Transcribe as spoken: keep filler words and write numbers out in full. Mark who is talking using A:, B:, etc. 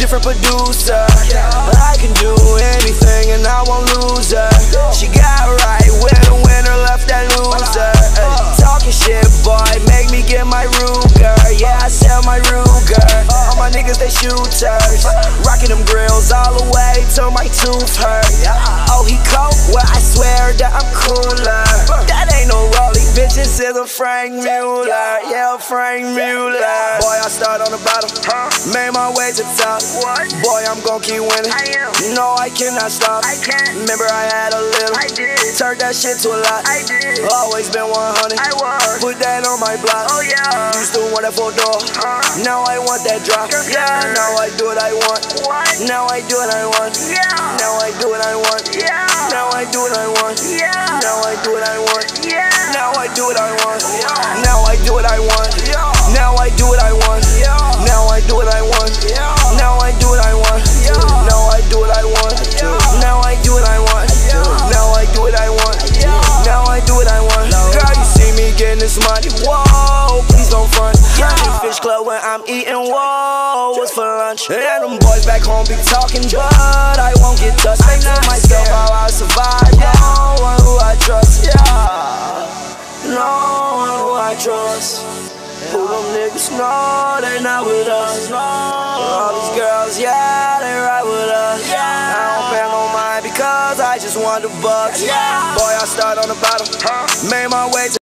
A: different producer. I can do anything and I won't lose her. She got right with a winner, left that loser. Ay, talking shit, boy, make me get my Ruger. Yeah, I sell my Ruger. All my niggas, they shooters. Rocking them grills all the way till my tooth hurt. Oh, he cold? Well, I swear that I'm cooler. That ain't no Rollie, bitch, this is a Frank Mueller. Yeah, Frank Mueller. Boy, I start on the bottom, made my way to the top. Boy, I'm gon' keep winning. No, I cannot stop. Remember I had a little, turned that shit to a lot. Always been one hundred, put that on my block. Used to want that four door, now I want that drop. Yeah, now I do what I want. Now I do what I want. Now I do what I want. Now I do what I want. Now I do what I want. Now I do what I want. Now I do what I want. Now I do what I want. Now I do what I want. Now I do what I want. Now I do what I want. Now I do what I want. Now I do what I want. Now I do what I want. Girl, you see me getting this money. Whoa, please don't front. Honey Fish Club when I'm eating. Whoa, what's for lunch? And them boys back home be talking, but I won't get touched. I know myself how I survive. No one who I trust. Yeah, no one who I trust. Who them niggas know they not with us. All these girls, yeah, they right with us. I don't pay no mind because I just want the bucks. Boy, I start on the bottom, made my way to